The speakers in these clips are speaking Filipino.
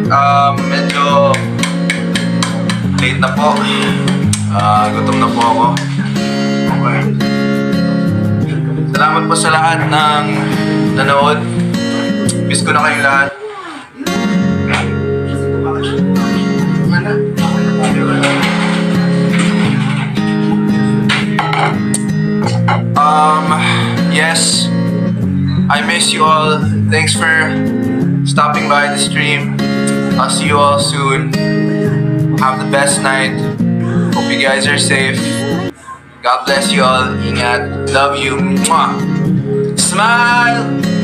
Medyo late na po. Gutom na po ako. Okay. Salamat po sa lahat ng nanood. Miss ko na kayong lahat. Yes, I miss you all. Thanks for stopping by the stream. I'll see you all soon. Have the best night. Hope you guys are safe. God bless you all. Ingat. Love you. Mwah. Smile.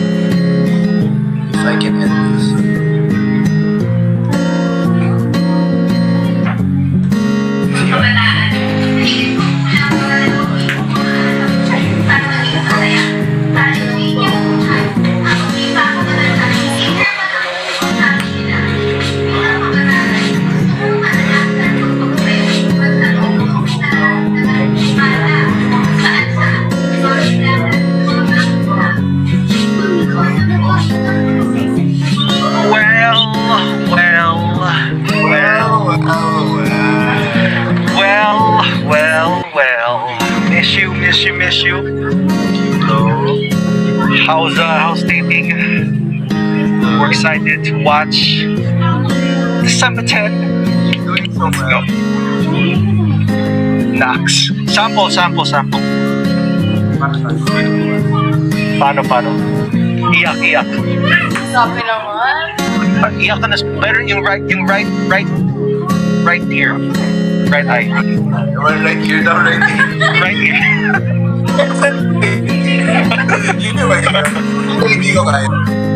If I can end this. Miss you. Hello. How's taping? We're excited to watch December 10. Doing so well. Nax. Sample. Paano? Iyak. Sabi naman. Iyak ka na. Better yung right here. Right eye. Right here daw, right here. Right here. Yun yung hindi ko kaya.